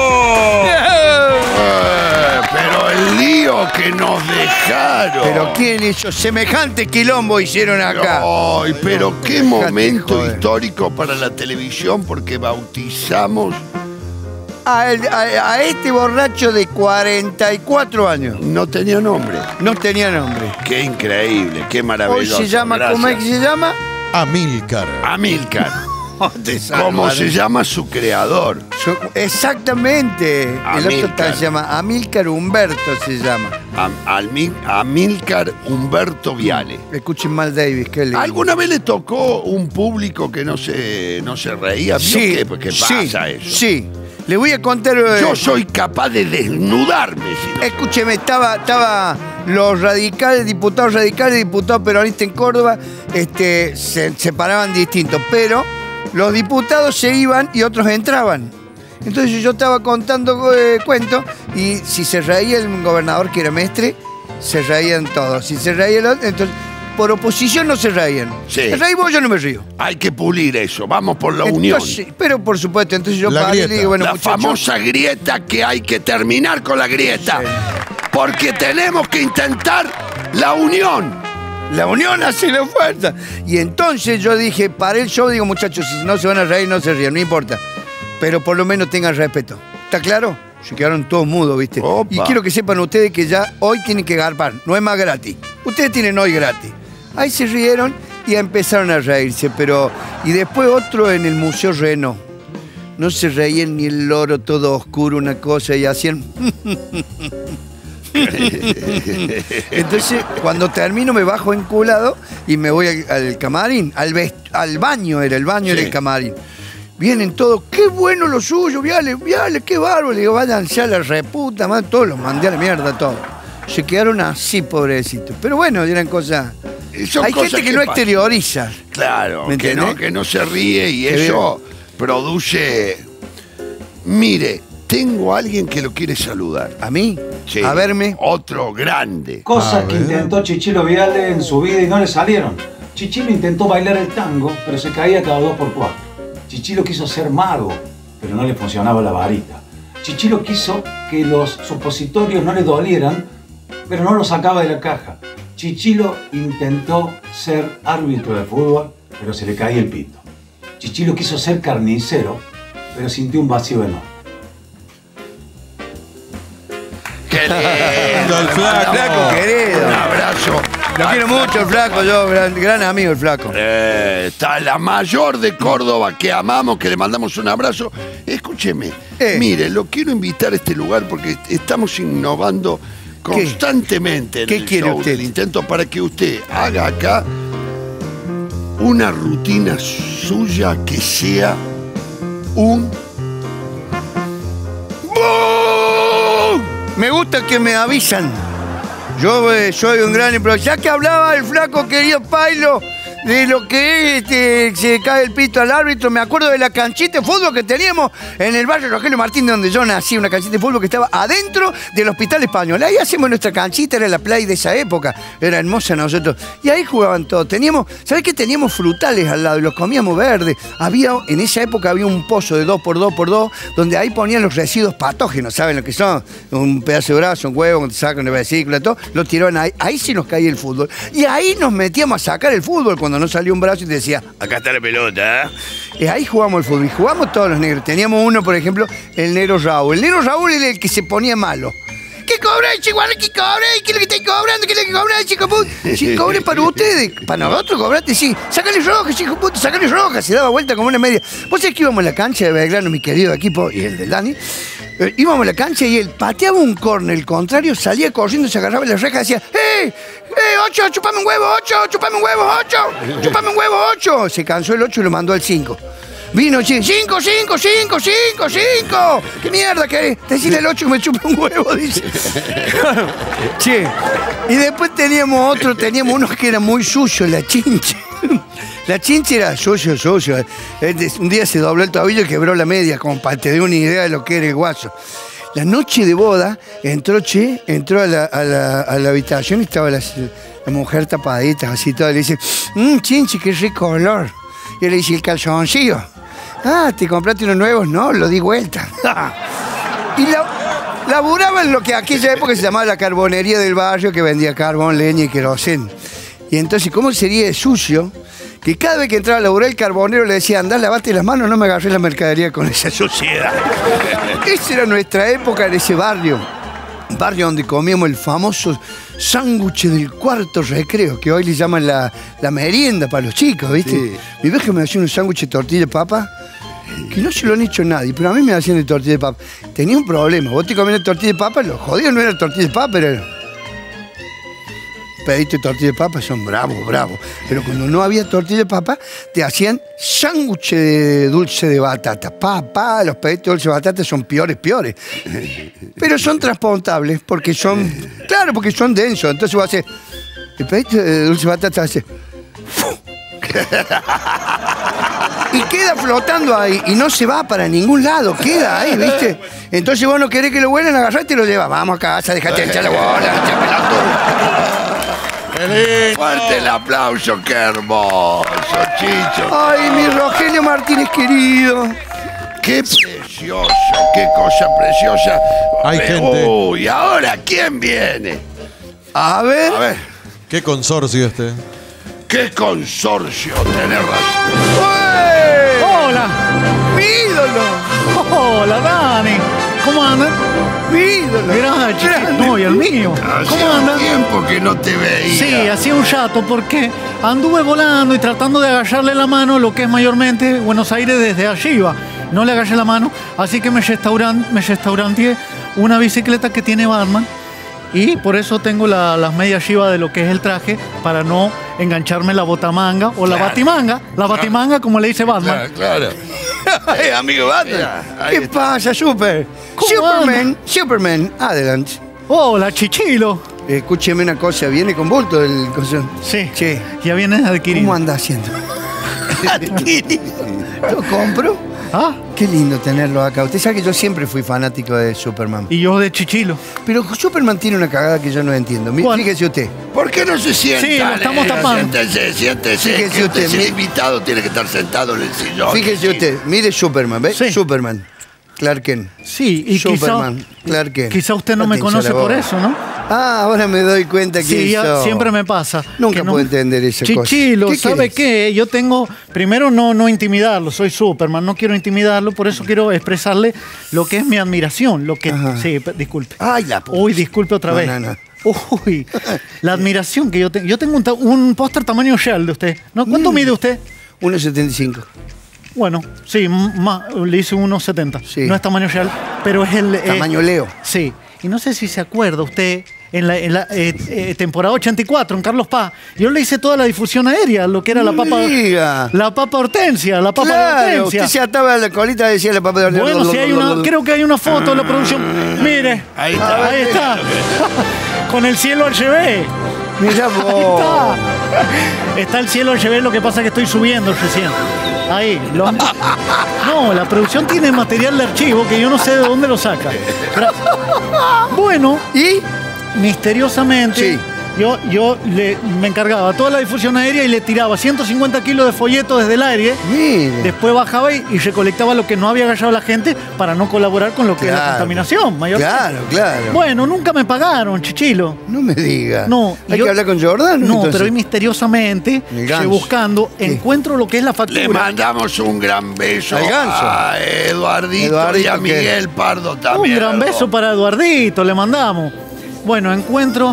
Pero el lío que nos dejaron. Pero ¿quién hizo semejante quilombo hicieron acá? Ay, pero qué Dejate momento joder. histórico para la televisión, porque bautizamos. A este borracho de 44 años. No tenía nombre. No tenía nombre. Qué increíble, qué Hoy maravilloso. se llama, ¿cómo es que se llama? Amílcar. Amílcar. Como se llama su creador. Exactamente. El otro Amílcar. se llama Amílcar Humberto, se llama. Amílcar Humberto Viale. Escuchen mal, Davis, qué lindo. ¿Alguna vez le tocó un público que no se reía? ¿Vio Sí, qué pasa eso? Sí. Le voy a contar. Yo soy capaz de desnudarme. Si no. Escúcheme, estaba los radicales, diputados peronistas en Córdoba, se separaban distintos, pero los diputados se iban y otros entraban. Entonces yo estaba contando cuentos y si se reía el gobernador, que era Mestre, se reían todos. Si se reía el otro, entonces por oposición no se reían. Sí. ¿Te reís vos? Yo no me río. Hay que pulir eso. Vamos por la unión. Pero por supuesto, entonces yo La paré y grieta. digo, bueno, La muchachos, famosa grieta, que hay que terminar con la grieta. Sí. Porque tenemos que intentar la unión. la unión hace la fuerza. Y entonces yo dije, paré el show, digo, muchachos, si no se van a reír, no se rían, no importa. Pero por lo menos tengan respeto. ¿Está claro? Se quedaron todos mudos, ¿viste? Opa. Y quiero que sepan ustedes que ya hoy tienen que garpar, no es más gratis. Ustedes tienen hoy gratis. Ahí se rieron y empezaron a reírse, pero... Y después otro en el Museo Reno. No se reían ni el loro, todo oscuro, una cosa, y hacían... Entonces, cuando termino me bajo enculado y me voy al camarín, al baño era el camarín. Vienen todos, qué bueno lo suyo, viale, qué bárbaro. Le digo, váyanse a la reputa, man, todos los mandé a la mierda, todos. Se quedaron así, pobrecitos. Pero bueno, eran cosas... Hay gente que no exterioriza. Claro, ¿me que no se ríe y eso produce... Mire, tengo a alguien que lo quiere saludar. ¿A mí? Sí. A verme. Otro grande. Cosas que intentó Chichilo Viale en su vida y no le salieron. Chichilo intentó bailar el tango, pero se caía cada 2x4. Chichilo quiso ser mago, pero no le funcionaba la varita. Chichilo quiso que los supositorios no le dolieran, pero no los sacaba de la caja. Chichilo intentó ser árbitro de fútbol, pero se le caía el pito. Chichilo quiso ser carnicero, pero sintió un vacío enorme. ¡Qué lindo! El flaco querido. Un abrazo. Lo quiero mucho el flaco, yo, gran amigo el flaco. Está la mayor de Córdoba que amamos, que le mandamos un abrazo. Escúcheme, mire, lo quiero invitar a este lugar porque estamos innovando constantemente en el show del intento para que usted haga acá una rutina suya que sea un... ¡Boom! Me gusta que me avisan. Yo soy un gran improvisador. Ya que hablaba el flaco querido Pailo de lo que es, se cae el pito al árbitro, me acuerdo de la canchita de fútbol que teníamos en el barrio Rogelio Martín, donde yo nací, una canchita de fútbol que estaba adentro del Hospital Español. Ahí hacemos nuestra canchita, era la play de esa época, era hermosa nosotros. Y ahí jugaban todos. ¿Sabés qué? Teníamos frutales al lado y los comíamos verdes. En esa época había un pozo de 2x2x2, donde ahí ponían los residuos patógenos, ¿saben lo que son? Un pedazo de brazo, un huevo, cuando te sacan de vesícula, todo, lo tiraban ahí. Ahí sí nos caía el fútbol. Y ahí nos metíamos a sacar el fútbol cuando no salía un brazo y te decía, acá está la pelota. Y ahí jugamos el fútbol. Y jugamos todos los negros. Teníamos uno, por ejemplo, el negro Raúl. El negro Raúl era el que se ponía malo. ¿Qué cobráis, chico? ¿Qué cobráis? ¿Qué es lo que estáis cobrando? ¿Qué es lo que cobráis, chico? Si cobré para ustedes, para nosotros cobraste, sí. Sácale roja, chico, puto, sácale roja. Se daba vuelta como una media. Vos sabés que íbamos a la cancha de Belgrano, mi querido equipo, y el del Dani. Íbamos a la cancha y él pateaba un córner, el contrario, salía corriendo, se agarraba la reja y decía, ¡eh! 8, chupame un huevo, 8, chupame un huevo, 8, chupame un huevo, 8. Se cansó el 8 y lo mandó al 5. Vino, che, 5. ¿Qué mierda querés? Decirle al 8 que me chupe un huevo, dice. Che, y después teníamos uno que era muy sucio, la chincha. La chincha era sucio. Un día se dobló el tobillo y quebró la media, como para que te dé una idea de lo que era el guaso. La noche de boda entró a la habitación y estaba la mujer tapadita, así toda. Le dice, chinchi, qué rico olor. Y él le dice, el calzoncillo. Ah, ¿te compraste unos nuevos? No, lo di vuelta. Y laburaba en lo que aquella época se llamaba la carbonería del barrio, que vendía carbón, leña y querosén. Y entonces, ¿cómo sería de sucio? Que cada vez que entraba a laburar el carbonero le decía, andá, lavate las manos, no me agarré la mercadería con esa suciedad. Esa era nuestra época en ese barrio. Un barrio donde comíamos el famoso sándwich del cuarto recreo, que hoy le llaman la merienda para los chicos, ¿viste? Sí. Mi vieja me hacía un sándwich de tortilla de papa, que no se lo han hecho nadie, pero a mí me hacían de tortilla de papa. Tenía un problema, vos te comías tortilla de papa, lo jodido no era tortilla de papa, era... Pediste tortilla de papa, son bravos. Pero cuando no había tortilla de papa, te hacían sándwich de dulce de batata. Los peditos de dulce de batata son peores. Pero son transportables porque son... Claro, porque son densos. Entonces vos haces... El pedito de dulce de batata hace... Y queda flotando ahí y no se va para ningún lado, queda ahí, ¿viste? Entonces vos no querés que lo vuelen a agarrar y te lo llevas. Vamos a casa, déjate echar la bola, Fuerte el aplauso, qué hermoso, Chicho. Ay, mi Rogelio Martínez querido. Qué precioso, qué cosa preciosa. Hay gente. Uy, ahora, ¿quién viene? A ver. ¿Qué consorcio este? ¿Qué consorcio? Tenés razón. ¡Hola! ¡Mi ídolo! Hola, Dani. ¿Cómo andan? Mi ídolo. Mirá, Chichilo. No, y el mío. ¿Cómo Hacía andan? tiempo que no te veía. Sí, hacía un rato porque anduve volando y tratando de agarrarle la mano lo que es mayormente Buenos Aires desde arriba. No le agarré la mano, así que me restauranteé una bicicleta que tiene Batman y por eso tengo las medias arriba de lo que es el traje para no engancharme la botamanga o la batimanga. La batimanga como le dice Batman. Claro. Hey, amigo Batman. Ahí ¿Qué está. pasa, Super? Superman, adelante. Hola, Chichilo. Escúcheme una cosa, viene con bulto el coso. Sí, Che, ya vienes adquirido. ¿cómo anda haciendo? ¿Lo compro? ¿Ah? Qué lindo tenerlo acá. Usted sabe que yo siempre fui fanático de Superman. Y yo de Chichilo. Pero Superman tiene una cagada que yo no entiendo. Fíjese usted. ¿Por qué no se sienta? Sí, lo estamos tapando. Siéntese. Fíjese Que usted, es el invitado, tiene que estar sentado en el sillón. Fíjese usted, mire Superman, ¿ves? Sí. Superman. Clark Kent. Sí, y Superman, Clark Kent. quizá usted no me Átense conoce la por boca. eso, ¿no? Ah, ahora me doy cuenta que Sí, eso... siempre me pasa. Nunca que no- puedo entender esa cosa. Chichilo, ¿Qué ¿sabe querés? qué? Yo tengo, primero no intimidarlo, soy Superman, no quiero intimidarlo, por eso quiero expresarle lo que es mi admiración, lo que... Ajá. Sí, disculpe. Ay, la puta. Uy, disculpe otra No, vez. no. Uy, la admiración que yo tengo. Yo tengo un póster tamaño real de usted. ¿No? ¿Cuánto mide usted? 1,75. Bueno, sí, le hice 1,70. Sí. No es tamaño real, pero es el... Tamaño Leo. Sí. Y no sé si se acuerda usted, en la temporada 84, en Carlos Paz, yo le hice toda la difusión aérea, lo que era la papa... Diga. La papa hortensia, la papa de Claro, hortensia. usted se ataba a la colita y decía la papa de hortensia. Bueno, sí creo que hay una foto de la producción. Mire, Ahí está. ahí está. Con el cielo al revés. Mira vos. Está el cielo al revés, lo que pasa es que estoy subiendo recién. Ahí. No, la producción tiene material de archivo que yo no sé de dónde lo saca. Bueno, ¿Y? misteriosamente, Sí. yo me encargaba toda la difusión aérea y le tiraba 150 kilos de folleto desde el aire. Mire. Después bajaba y recolectaba lo que no había agarrado la gente para no colaborar con lo que es la Claro. contaminación. Claro, claro. Bueno, nunca me pagaron, Chichilo. No me diga. No, ¿Hay yo- que hablar con Jordan? No, entonces? pero hoy misteriosamente, El ganso. buscando, ¿Qué? encuentro lo que es la factura. Le mandamos un gran beso Al ganso. a Eduardito y Eduardito, a ¿qué? Miguel Pardo Un también. gran beso para Eduardito, le mandamos. Bueno, encuentro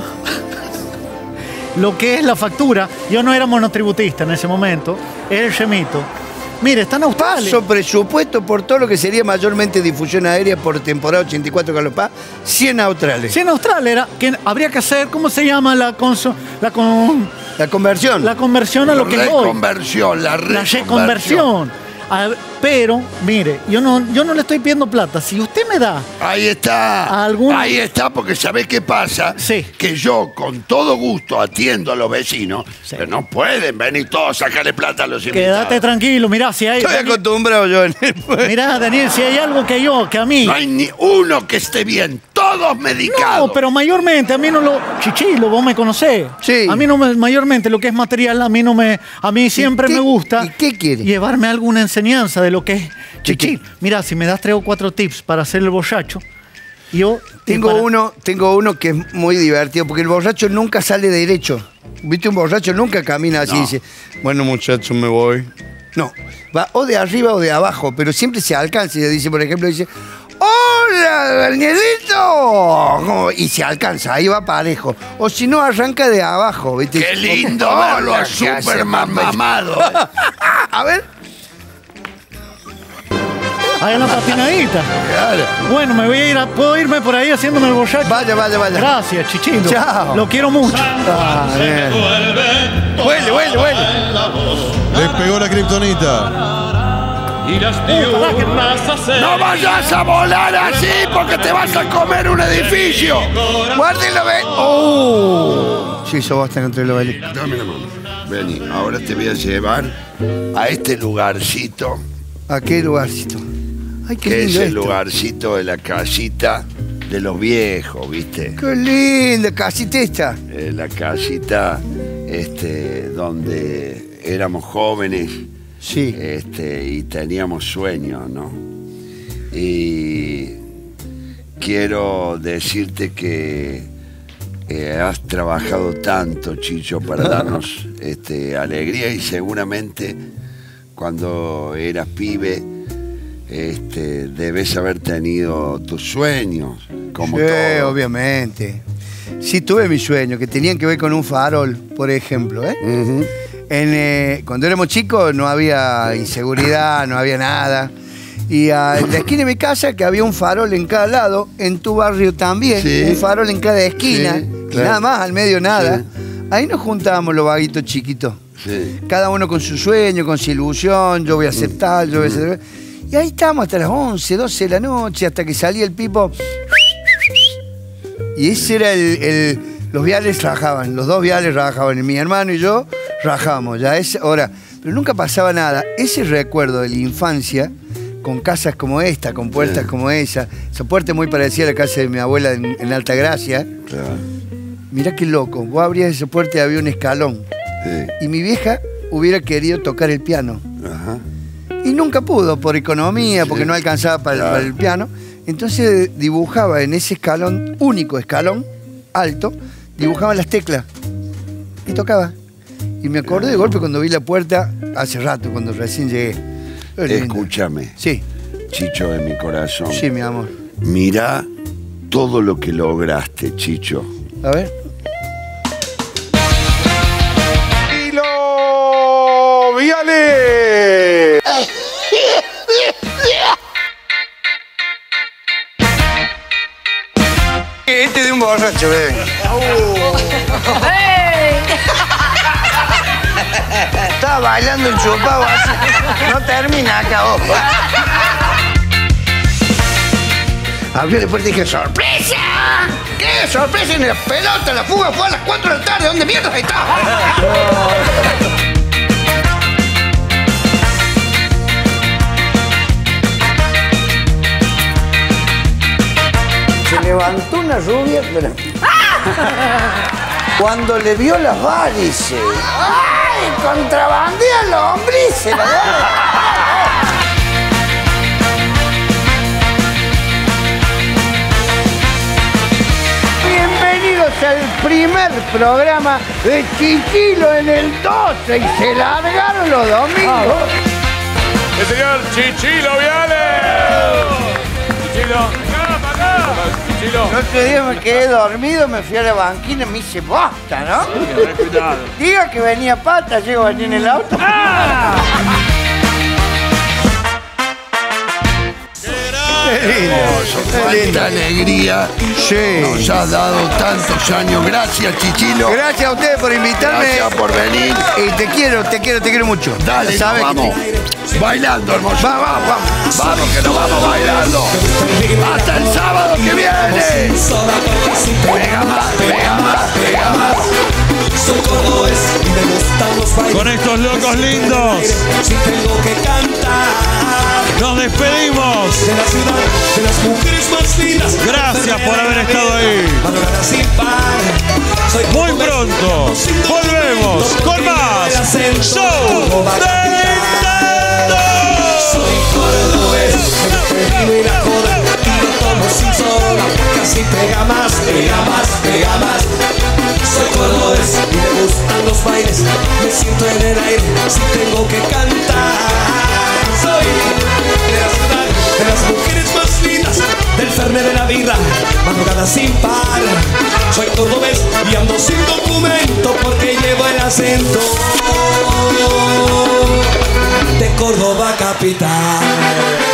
lo que es la factura. Yo no era monotributista en ese momento, era el remito. Mire, está en Australia. Paso presupuesto por todo lo que sería mayormente difusión aérea por temporada 84 Carlos Paz, 100 australes. Sí, en Australia era que habría que hacer, ¿cómo se llama La conversión. la conversión a lo que es hoy? Reconversión, la La reconversión. reconversión. Pero, mire, yo no le estoy pidiendo plata. Si usted me da Ahí está. ¿Algún- Ahí está, porque ¿sabés qué pasa? Sí. Que yo con todo gusto atiendo a los vecinos, pero no pueden venir todos a sacarle plata a los invitados. Quédate tranquilo, mirá, si hay. Estoy acostumbrado yo en el Mirá, Daniel, si hay algo que a mí. No hay ni uno que esté bien, todos medicados. No, pero mayormente, a mí no lo. Chichilo, vos me conocés. Sí. A mí no me. Mayormente lo que es material, a mí no me. A mí siempre qué- me gusta. y qué quiere? Llevarme alguna enseñanza de lo que es. ¿De Chichi, mira, si me das 3 o 4 tips para hacer el borracho, yo. Tengo uno que es muy divertido, porque el borracho nunca sale derecho. ¿Viste? Un borracho nunca camina así y dice, bueno, muchachos, me voy. No, va o de arriba o de abajo, pero siempre se alcanza. Y dice, por ejemplo, dice, ¡hola, Danielito! Y se alcanza, ahí va parejo. O si no, arranca de abajo, ¿viste? Qué lindo Hola, verlo a ¿qué hace, Superman papá? mamado. A ver. Ahí en la patinadita. Bueno, me voy a ir. ¿Puedo irme por ahí haciéndome el borracho? Vaya. Gracias, Chichito. Chao. Lo quiero mucho. Huele. Les pegó la kriptonita. No vayas a volar así porque te vas a comer un edificio. Guárdenlo, ven. Sí, eso basta entre los bailes. Dame la mano. Vení, ahora te voy a llevar a este lugarcito, ¿A qué lugarcito? Ay, qué que es lindo el esto. lugarcito de la casita de los viejos, ¿viste? Qué linda, casita esta. La casita donde éramos jóvenes. Sí. Y teníamos sueños, ¿no? Y quiero decirte que has trabajado tanto, Chicho, para darnos alegría, y seguramente cuando eras pibe debes haber tenido tus sueños, como Sí, todo. obviamente. Sí tuve mis sueños, que tenían que ver con un farol, por ejemplo. Cuando éramos chicos no había inseguridad, no había nada. Y en la esquina de mi casa, que había un farol en cada lado, en tu barrio también, Sí. un farol en cada esquina, Sí, y claro. nada más, al medio nada. Ahí nos juntábamos los vaguitos chiquitos. Sí. Cada uno con su sueño, con su ilusión, yo voy a aceptar, yo voy a aceptar. Y ahí estábamos hasta las 11, 12 de la noche, hasta que salía el pipo. Y ese era los viales rajaban, los dos viales rajaban, y mi hermano y yo rajábamos, ya es hora. Pero nunca pasaba nada. Ese recuerdo de la infancia, con casas como esta, con puertas como esa puerta muy parecida a la casa de mi abuela en Altagracia. Claro. Mirá qué loco, vos abrías esa puerta y había un escalón. Sí. Y mi vieja hubiera querido tocar el piano. Ajá. Y nunca pudo, por economía, porque no alcanzaba para el piano. Entonces dibujaba en ese escalón, único escalón, alto, dibujaba las teclas. Y tocaba. Y me acordé de golpe cuando vi la puerta, hace rato, cuando recién llegué. Escúchame. Sí. Chicho de mi corazón. Sí, mi amor. Mirá todo lo que lograste, Chicho. A ver. ¡Viale! Este de un borracho, bebé. Estaba bailando el chupado así. No termina acá, ojo. Abrió la puerta y dije, ¡sorpresa! ¿Qué? ¡Sorpresa en la pelota! La fuga fue a las 4 de la tarde. ¿Dónde mierda está? Se levantó una rubia, pero... Cuando le vio las varices. ¡Ay! Contrabandea lombrices, la verdad. Bienvenidos al primer programa de Chichilo en el 12 y se largaron los domingos. El señor Chichilo Viale. Chichilo. Chichilo. El otro día me quedé dormido, me fui a la banquina y me hice bosta, ¿no? Sí, cuidado. Diga que venía pata, llego allí en el auto. ¡Ah! Cuánta alegría nos has dado tantos años. Gracias, Chichilo. Gracias a ustedes por invitarme. Gracias por venir. Y te quiero mucho. Dale, ¿sabes? vamos. Bailando, hermoso. Vamos. Vamos, que nos vamos bailando. Hasta el sábado que viene. Pega más, pega más, pega más. Soy cordobés y me gustan los bailes. Con estos locos lindos Si tengo que cantar nos despedimos. de la ciudad, de las mujeres más lindas. Gracias por haber estado ahí. Madrugada sin par. Soy Muy cordobés, pronto volvemos con más Show de Nintendo. Soy cordobés, el vino y la joda, y lo tomo sin soda. Casi pega más, pega más, pega más. Soy cordobés y me gustan los bailes. Me siento en el aire si tengo que cantar. Soy de la ciudad, de las mujeres más lindas, del Fernet de la birra, madrugada sin par. Soy cordobés y ando sin documento porque llevo el acento de Córdoba capital.